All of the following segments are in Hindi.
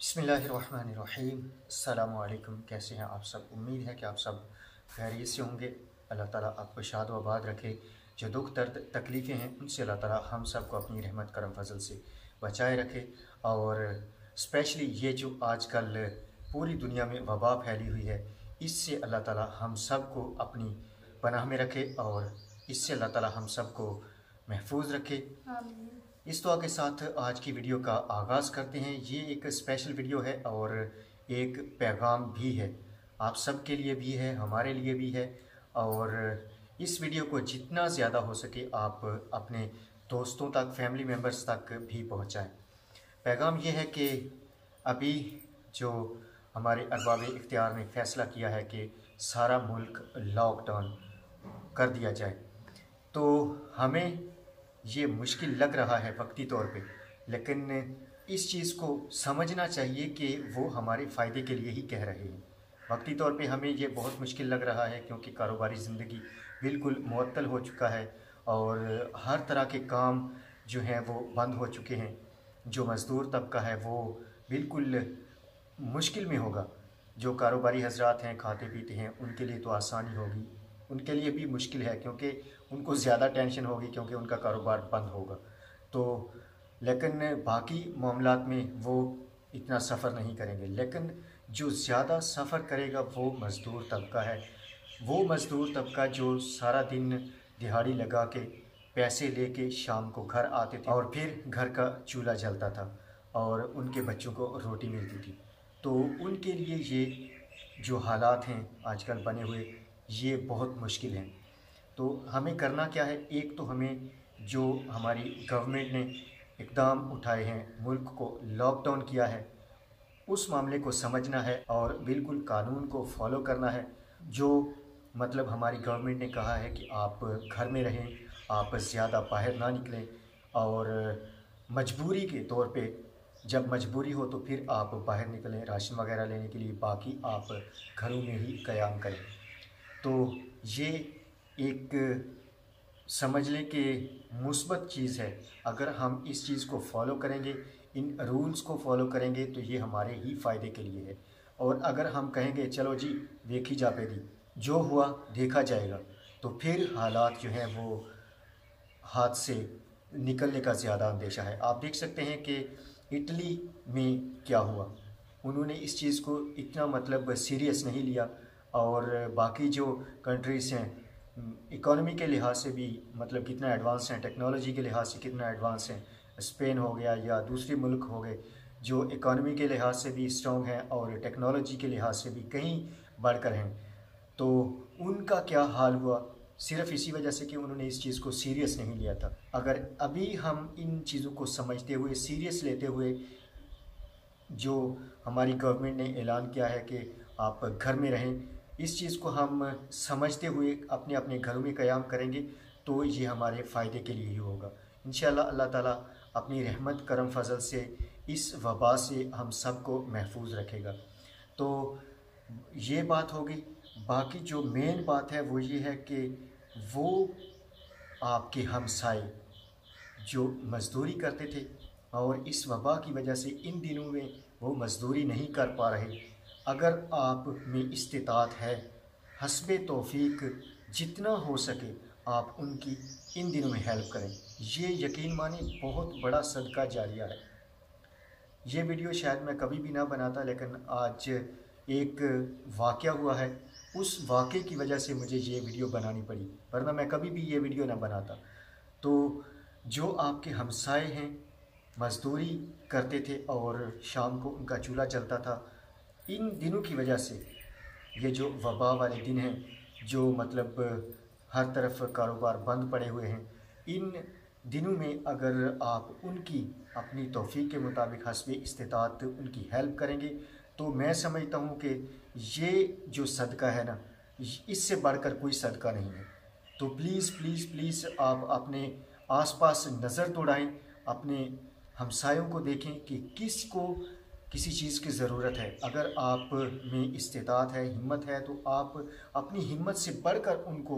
बिस्मिल्लाहिर्रहमानिर्रहीम। अस्सलामु अलैकुम। कैसे हैं आप सब? उम्मीद है कि आप सब खैरियत से होंगे। अल्लाह ताला आपको शाद व आबाद रखे। जो दुख दर्द तकलीफ़ें हैं उनसे अल्लाह ताला हम सब को अपनी रहमत करम फजल से बचाए रखे। और स्पेशली ये जो आजकल पूरी दुनिया में वबा फैली हुई है, इससे अल्लाह ताला हम सब को अपनी पनाह में रखे और इससे अल्लाह ताला हम सब को महफूज रखे। इस दुआ के साथ आज की वीडियो का आगाज़ करते हैं। ये एक स्पेशल वीडियो है और एक पैगाम भी है, आप सब के लिए भी है, हमारे लिए भी है। और इस वीडियो को जितना ज़्यादा हो सके आप अपने दोस्तों तक, फैमिली मेम्बर्स तक भी पहुंचाएं। पैगाम ये है कि अभी जो हमारे अरबाब इख्तियार ने फ़ैसला किया है कि सारा मुल्क लॉकडाउन कर दिया जाए, तो हमें ये मुश्किल लग रहा है वक्ती तौर पे, लेकिन इस चीज़ को समझना चाहिए कि वो हमारे फ़ायदे के लिए ही कह रहे हैं। वक्ती तौर पे हमें ये बहुत मुश्किल लग रहा है क्योंकि कारोबारी ज़िंदगी बिल्कुल मुअत्तल हो चुका है और हर तरह के काम जो हैं वो बंद हो चुके हैं। जो मज़दूर तबका है वो बिल्कुल मुश्किल में होगा। जो कारोबारी हजरात हैं, खाते पीते हैं, उनके लिए तो आसानी होगी, उनके लिए भी मुश्किल है क्योंकि उनको ज़्यादा टेंशन होगी क्योंकि उनका कारोबार बंद होगा। तो लेकिन बाकी मामलात में वो इतना सफ़र नहीं करेंगे, लेकिन जो ज़्यादा सफ़र करेगा वो मज़दूर तबका है। वो मज़दूर तबका जो सारा दिन दिहाड़ी लगा के पैसे लेके शाम को घर आते थे और फिर घर का चूल्हा जलता था और उनके बच्चों को रोटी मिलती थी, तो उनके लिए ये जो हालात हैं आजकल बने हुए, ये बहुत मुश्किल हैं। तो हमें करना क्या है? एक तो हमें जो हमारी गवर्नमेंट ने इक़दाम उठाए हैं, मुल्क को लॉकडाउन किया है, उस मामले को समझना है और बिल्कुल कानून को फॉलो करना है। जो मतलब हमारी गवर्नमेंट ने कहा है कि आप घर में रहें, आप ज़्यादा बाहर ना निकलें और मजबूरी के तौर पे जब मजबूरी हो तो फिर आप बाहर निकलें राशन वगैरह लेने के लिए, बाकी आप घरों में ही क़याम करें। तो ये एक समझ लें कि मुस्बत चीज़ है। अगर हम इस चीज़ को फॉलो करेंगे, इन रूल्स को फॉलो करेंगे, तो ये हमारे ही फ़ायदे के लिए है। और अगर हम कहेंगे चलो जी देखी जापेगी, जो हुआ देखा जाएगा, तो फिर हालात जो हैं वो हाथ से निकलने का ज़्यादा अंदेशा है। आप देख सकते हैं कि इटली में क्या हुआ, उन्होंने इस चीज़ को इतना मतलब सीरियस नहीं लिया और बाकी जो कंट्रीज़ हैं इकॉनमी के लिहाज से भी मतलब कितना एडवांस हैं, टेक्नोलॉजी के लिहाज से कितना एडवांस हैं। स्पेन हो गया या दूसरे मुल्क हो गए जो इकॉनमी के लिहाज से भी स्ट्रॉन्ग हैं और टेक्नोलॉजी के लिहाज से भी कहीं बढ़कर हैं, तो उनका क्या हाल हुआ सिर्फ़ इसी वजह से कि उन्होंने इस चीज़ को सीरियस नहीं लिया था। अगर अभी हम इन चीज़ों को समझते हुए, सीरियस लेते हुए, जो हमारी गवर्नमेंट ने ऐलान किया है कि आप घर में रहें, इस चीज़ को हम समझते हुए अपने अपने घरों में क़याम करेंगे तो ये हमारे फ़ायदे के लिए ही होगा। इंशाअल्लाह अल्लाह ताला अपनी रहमत करम फजल से इस वबा से हम सब को महफूज रखेगा। तो ये बात हो गई। बाकी जो मेन बात है वो ये है कि वो आपके हमसाए जो मज़दूरी करते थे और इस वबा की वजह से इन दिनों में वो मज़दूरी नहीं कर पा रहे, अगर आप में इस्तिताअत है, हस्बे तौफीक जितना हो सके आप उनकी इन दिनों में हेल्प करें। ये यकीन मानिए बहुत बड़ा सदका जारिया है। ये वीडियो शायद मैं कभी भी ना बनाता, लेकिन आज एक वाक़या हुआ है, उस वाक़े की वजह से मुझे ये वीडियो बनानी पड़ी, वरना मैं कभी भी ये वीडियो ना बनाता। तो जो आपके हमसाए हैं, मज़दूरी करते थे और शाम को उनका चूल्हा जलता था, इन दिनों की वजह से ये जो वबा वाले दिन हैं, जो मतलब हर तरफ कारोबार बंद पड़े हुए हैं, इन दिनों में अगर आप उनकी अपनी तौफ़ीक के मुताबिक हस्बे इस्तिताअत उनकी हेल्प करेंगे, तो मैं समझता हूँ कि ये जो सदका है ना, इससे बढ़कर कोई सदका नहीं है। तो प्लीज़ प्लीज़ प्लीज़ आप अपने आसपास नज़र दौड़ाएं, अपने हमसायों को देखें कि किसको किसी चीज़ की ज़रूरत है। अगर आप में इस्तिताअत है, हिम्मत है, तो आप अपनी हिम्मत से बढ़कर उनको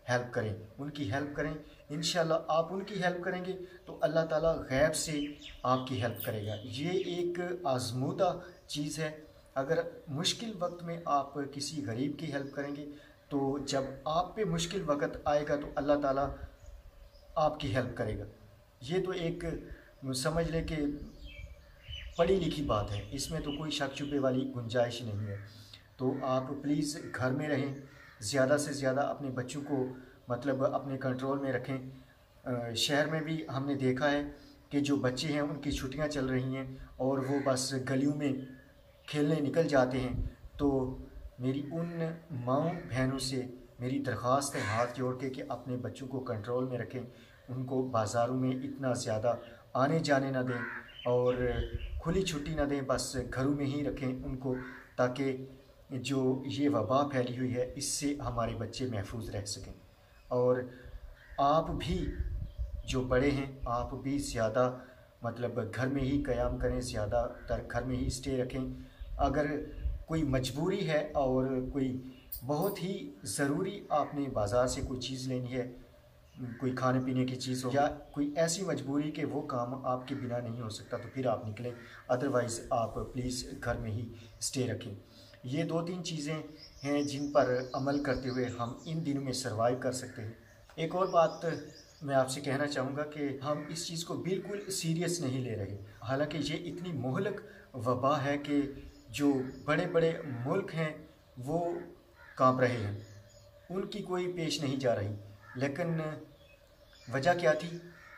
हेल्प करें, उनकी हेल्प करें। इंशाल्लाह आप उनकी हेल्प करेंगे तो अल्लाह ताला गैब से आपकी हेल्प करेगा। ये एक आजमूदा चीज़ है। अगर मुश्किल वक्त में आप किसी गरीब की हेल्प करेंगे तो जब आप पे मुश्किल वक्त आएगा तो अल्लाह ताला आपकी हेल्प करेगा। ये तो एक समझ ले कि पढ़ी लिखी बात है, इसमें तो कोई शक शुबे वाली गुंजाइश नहीं है। तो आप प्लीज़ घर में रहें, ज़्यादा से ज़्यादा अपने बच्चों को मतलब अपने कंट्रोल में रखें। शहर में भी हमने देखा है कि जो बच्चे हैं उनकी छुट्टियां चल रही हैं और वो बस गलियों में खेलने निकल जाते हैं। तो मेरी उन माँओं बहनों से मेरी दरख्वास्त है हाथ जोड़ के कि अपने बच्चों को कंट्रोल में रखें, उनको बाज़ारों में इतना ज़्यादा आने जाने ना दें और खुली छुट्टी ना दें, बस घरों में ही रखें उनको, ताकि जो ये वबा फैली हुई है इससे हमारे बच्चे महफूज रह सकें। और आप भी जो बड़े हैं आप भी ज़्यादा मतलब घर में ही क़याम करें, ज़्यादातर घर में ही स्टे रखें। अगर कोई मजबूरी है और कोई बहुत ही ज़रूरी आपने बाज़ार से कोई चीज़ लेनी है, कोई खाने पीने की चीज़ हो या कोई ऐसी मजबूरी कि वो काम आपके बिना नहीं हो सकता तो फिर आप निकलें, अदरवाइज़ आप प्लीज़ घर में ही स्टे रखें। ये 2-3 चीज़ें हैं जिन पर अमल करते हुए हम इन दिनों में सर्वाइव कर सकते हैं। एक और बात मैं आपसे कहना चाहूँगा कि हम इस चीज़ को बिल्कुल सीरियस नहीं ले रहे। हालांकि ये इतनी मोहलक वबा है कि जो बड़े बड़े मुल्क हैं वो काँप रहे हैं, उनकी कोई पेश नहीं जा रही। लेकिन वजह क्या थी?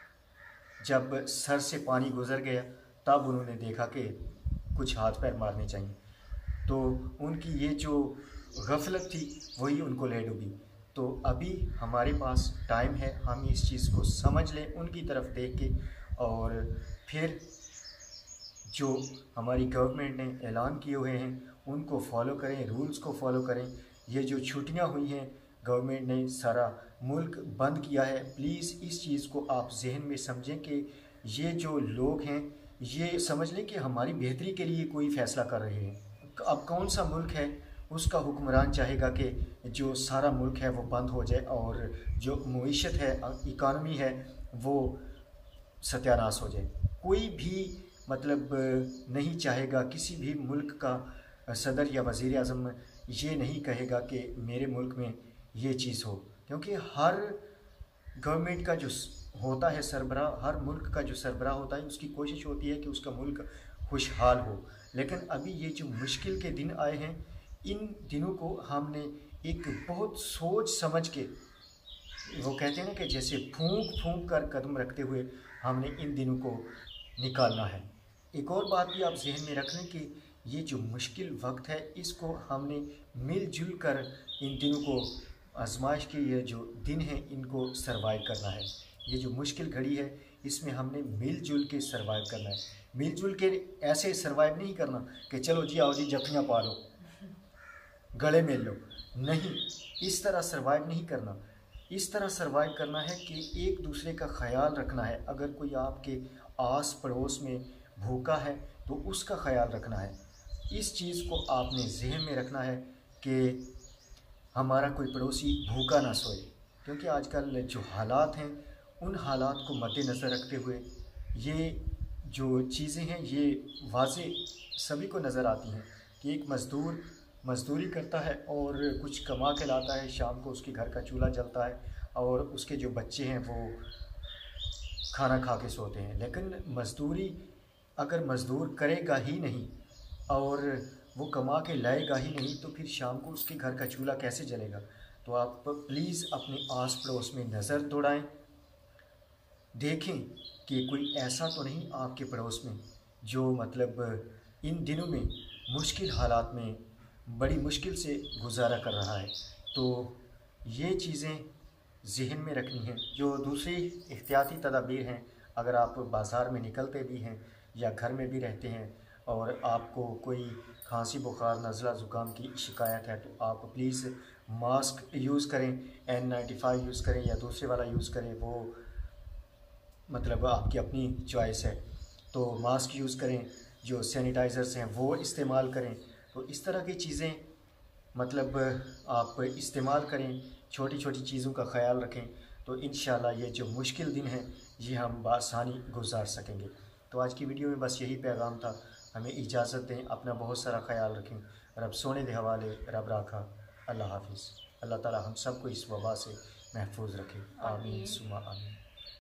जब सर से पानी गुज़र गया तब उन्होंने देखा कि कुछ हाथ पैर मारने चाहिए, तो उनकी ये जो गफलत थी वही उनको ले डूबी। तो अभी हमारे पास टाइम है, हम इस चीज़ को समझ लें उनकी तरफ देख के, और फिर जो हमारी गवर्नमेंट ने ऐलान किए हुए हैं उनको फॉलो करें, रूल्स को फॉलो करें। ये जो छुट्टियां हुई हैं गवर्नमेंट ने सारा मुल्क बंद किया है, प्लीज़ इस चीज़ को आप जहन में समझें कि ये जो लोग हैं ये समझ लें कि हमारी बेहतरी के लिए कोई फ़ैसला कर रहे हैं। अब कौन सा मुल्क है उसका हुक्मरान चाहेगा कि जो सारा मुल्क है वो बंद हो जाए और जो मईशत है, इकानमी है, वो सत्यानाश हो जाए? कोई भी मतलब नहीं चाहेगा, किसी भी मुल्क का सदर या वज़ीर आज़म ये नहीं कहेगा कि मेरे मुल्क में ये चीज़ हो, क्योंकि हर गवर्नमेंट का जो होता है सरबराह, हर मुल्क का जो सरबराह होता है उसकी कोशिश होती है कि उसका मुल्क खुशहाल हो। लेकिन अभी ये जो मुश्किल के दिन आए हैं, इन दिनों को हमने एक बहुत सोच समझ के, वो कहते हैं ना कि जैसे फूंक फूंक कर कदम रखते हुए हमने इन दिनों को निकालना है। एक और बात भी आप जहन में रख लें कि ये जो मुश्किल वक्त है इसको हमने मिलजुल कर इन दिनों को, आजमाइश के ये जो दिन हैं इनको सरवाइव करना है। ये जो मुश्किल घड़ी है इसमें हमने मिलजुल के सरवाइव करना है। मिलजुल के ऐसे सरवाइव नहीं करना कि चलो जी आओ जी जख्तियाँ पा लो, गले मिल लो, नहीं, इस तरह सरवाइव नहीं करना। इस तरह सरवाइव करना है कि एक दूसरे का ख्याल रखना है। अगर कोई आपके आस पड़ोस में भूखा है तो उसका ख्याल रखना है। इस चीज़ को आपने जहन में रखना है कि हमारा कोई पड़ोसी भूखा ना सोए, क्योंकि आजकल जो हालात हैं उन हालात को मद्देनज़र रखते हुए ये जो चीज़ें हैं ये वाज़े सभी को नज़र आती हैं कि एक मज़दूर मज़दूरी करता है और कुछ कमा के लाता है, शाम को उसके घर का चूल्हा जलता है और उसके जो बच्चे हैं वो खाना खा के सोते हैं। लेकिन मज़दूरी अगर मज़दूर करेगा ही नहीं और वो कमा के लाएगा ही नहीं तो फिर शाम को उसके घर का चूल्हा कैसे जलेगा? तो आप प्लीज़ अपने आस पड़ोस में नज़र दौड़ाएं, देखें कि कोई ऐसा तो नहीं आपके पड़ोस में जो मतलब इन दिनों में मुश्किल हालात में बड़ी मुश्किल से गुजारा कर रहा है। तो ये चीज़ें जहन में रखनी हैं। जो दूसरी एहतियाती तदाबीर हैं, अगर आप बाज़ार में निकलते भी हैं या घर में भी रहते हैं और आपको कोई खांसी बुखार नज़ला ज़ुकाम की शिकायत है तो आप प्लीज़ मास्क यूज़ करें, N95 यूज़ करें या दूसरे वाला यूज़ करें, वो मतलब आपकी अपनी चॉइस है। तो मास्क यूज़ करें, जो सैनिटाइज़र्स हैं वो इस्तेमाल करें। तो इस तरह की चीज़ें मतलब आप इस्तेमाल करें। छोटी छोटी चीज़ों का ख्याल रखें तो इंशाल्लाह ये जो मुश्किल दिन हैं ये हम बआसानी गुजार सकेंगे। तो आज की वीडियो में बस यही पैगाम था। हमें इजाज़त दें, अपना बहुत सारा ख्याल रखें। रब सोने दे हवाले, रब राखा। अल्लाह हाफिज़। अल्लाह ताला हम सब को इस वबा से महफूज रखे। आमीन सुमा आमीन।